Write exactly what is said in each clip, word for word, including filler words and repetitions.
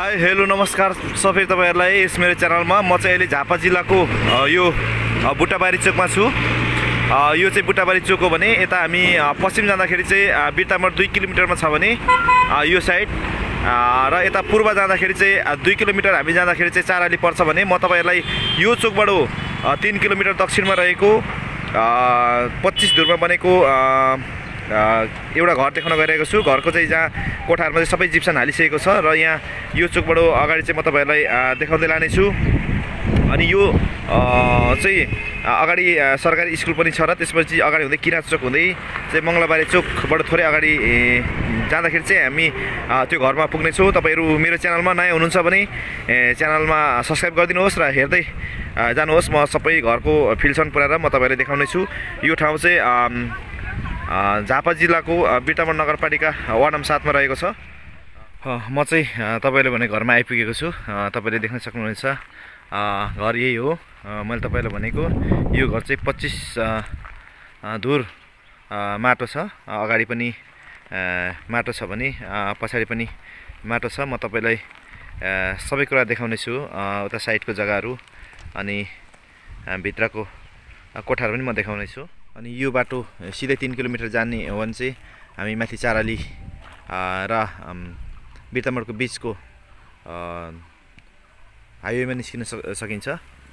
Hi hello नमस्कार सबै तपाईहरुलाई यस मेरो च्यानलमा। म चाहिँ अहिले झापा जिल्लाको यो बुट्टाबारी चोकमा छु। यो चाहिँ बुट्टाबारी चोक हो भने यता हामी पश्चिम जाँदाखेरि चाहिँ बिर्तामोड दुई किलोमिटरमा छ भने यो साइड र यता पूर्व जाँदाखेरि चाहिँ दुई किलोमिटर हामी जाँदाखेरि चाहिँ चाराली पर्छ भने म तपाईहरुलाई यो चोकबाट तीन किलोमिटर दक्षिणमा रहेको पच्चीस धुरमा बनेको एउटा घर देखाउन गइरहेको छु। घरको चाहिँ जहाँ कोठारमा चाहिँ सबै जिप्सन हालिसकेको छ र यहाँ यो चोकबाट अगाडि चाहिँ म तपाईहरुलाई देखाउँदै लानेछु। अनि यो चाहिँ अगाडि सरकारी स्कुल पनि छ र त्यसपछि अगाडि हुँदै किराँत चोक हुँदै चाहिँ मङ्गलबारे चोकबाट थोरै अगाडि जाँदाखेरि चाहिँ हामी त्यो घरमा पुग्नेछौँ। तपाईहरु मेरो च्यानलमा नयाँ हुनुहुन्छ भने च्यानलमा सब्स्क्राइब गरिदिनुहोस् र हेर्दै जानुहोस्। म सबै घरको फिल्सन पुऱ्याएर म तपाईहरुलाई देखाउने छु। यो ठाउँ चाहिँ झापा जिल्लाको बिर्तामोड नगरपालिका वार्ड नम्बर सात मा रहेको छ। म चाहिँ तपाईले भने घरमा आइपुगेको छु। तपाईले देख्न सक्नुहुनेछ घर यही हो। मैले तपाईलाई भनेको यो घर चाहिँ पच्चीस धुर माटो छ। अगाडि पनि माटो छ भने पछाडि पनि माटो छ। म तपाईलाई सबै कुरा देखाउने छु। उता साइडको जग्गाहरू अनि भित्रको कोठाहरू पनि म देखाउने छु। अनि यो बाटो सिधै तीन किलोमिटर जाने हो भने चाहिँ हामी माथि चाराली र बिर्तामोडको बिचको हाइवेमा निस्किन सकिन्छ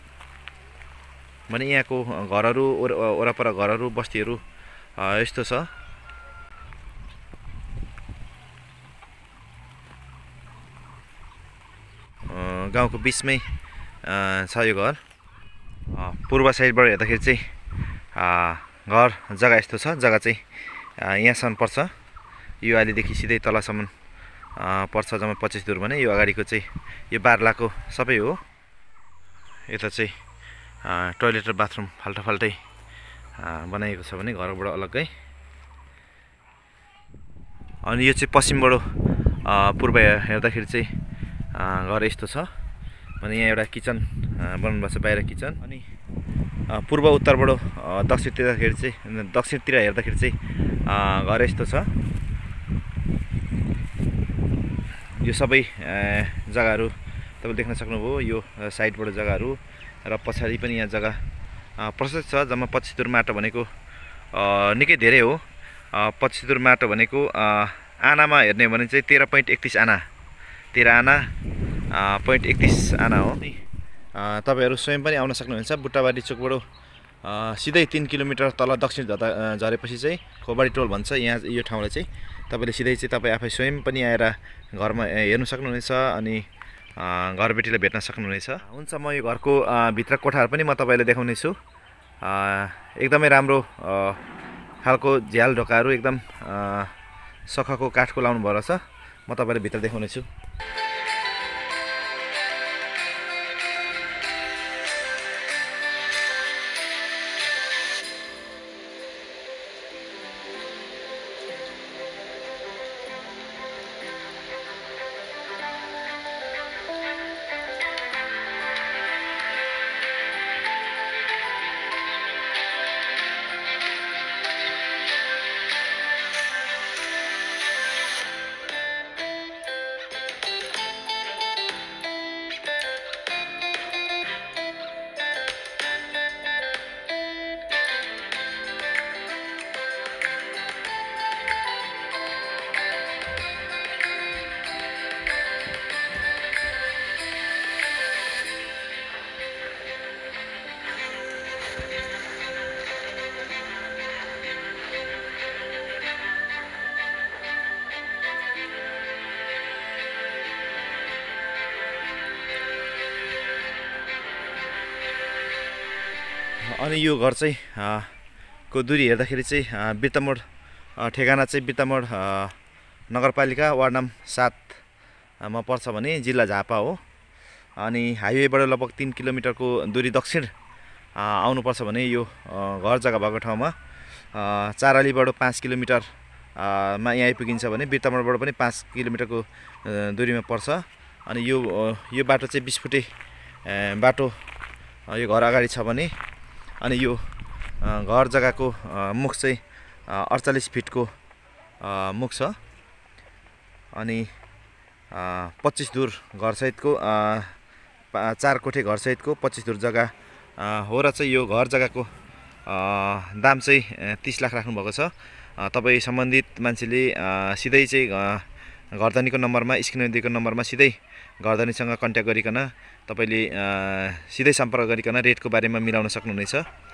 भने यहाँको घरहरू वरपर घरहरू बस्तीहरू यस्तो छ। गाउँको बिचमै छ यो घर। पूर्व साइडबाट हेर्दाखेरि चाहिँ घर जग्गा यस्तो छ। जग्गा चाहिँ यहाँसम्म पर्छ। यो अलिदेखि सिधै तलसम्म पर्छ जम्मा पच्चीस दूर भने यो अगाडिको चाहिँ यो बार्लाको सबै हो। यता चाहिँ टोयलेट र बाथरुम फाल्टा फाल्टै बनाएको छ भने घरबाट अलग्गै। अनि यो चाहिँ पश्चिमबाट पूर्व हेर्दाखेरि चाहिँ घर यस्तो छ भने यहाँ एउटा किचन बनाउनु भएको छ, बाहिर किचन। अनि पूर्व उत्तरबाट दक्षिणतिर हेर्दाखेरि चाहिँ दक्षिणतिर हेर्दाखेरि चाहिँ घर यस्तो छ। यो सबै जग्गाहरू तपाईले देख्न सक्नुभयो। यो साइडबाट जग्गाहरू र पछाडि पनि यहाँ जग्गा प्रशस्त छ। जम्मा पच्चीस धुर माटो भनेको निकै धेरै हो। पच्चीस धुर माटो भनेको आनामा हेर्ने हो भने चाहिँ तेह्र पोइन्ट एकतिस आना तेह्र आना पोइन्ट एकतिस आना हो। तपाईहरु स्वयं पनि आउन सक्नुहुन्छ। बुट्टाबारी चोकबाट सिधै तीन किलोमिटर तल दक्षिण झरेपछि चाहिँ खोबाडी टोल भन्छ यहाँ यो ठाउँलाई चाहिँ। तपाईले सिधै चाहिँ तपाई आफै स्वयं पनि आएर घरमा हेर्न सक्नुहुनेछ अनि घरबेटीलाई भेट्न सक्नुहुनेछ। हुन्छ, म यो घरको भित्र कोठाहरू पनि म तपाईलाई देखाउने छु। एकदमै राम्रो खालको झ्याल ढोकाहरू एकदम सखको काठको लाउनु भएको रहेछ। म तपाईलाई भित्र देखाउने छु। अनि यो घर चाहिँ को दूरी हेर्दाखेरि चाहिँ बिर्तामोड ठेगाना चाहिँ बिर्तामोड नगरपालिका वार्ड नम्बर सात मा पर्छ भने जिल्ला झापा हो। अनि हाइवेबाट लगभग तीन किलोमिटरको दूरी दक्षिण आउनुपर्छ भने यो घर जग्गा भएको ठाउँमा चारालीबाट पाँच किलोमिटर मा यहाँ आइपुगिन्छ भने बिर्तामोडबाट पनि पाँच किलोमिटरको दूरीमा पर्छ। अनि यो यो बाटो चाहिँ बीस फुटे बाटो यो घर अगाडि छ भने अनि यो घर जग्गाको मुख चाहिँ अडचालीस फिटको मुख छ। अनि पच्चिस धुर घरसहितको चार कोठे घरसहितको पच्चिस धुर जग्गा हो र चाहिँ यो घर जग्गाको दाम चाहिँ तीस लाख राख्नुभएको छ। तपाईँ सम्बन्धित मान्छेले सिधै चाहिँ घरधनीको नम्बरमा स्क्रिनमा दिएको नम्बरमा सिधै घरधनीसँग कन्ट्याक्ट गरिकन तपाईँले सिधै सम्पर्क गरिकन रेटको बारेमा मिलाउन सक्नुहुनेछ।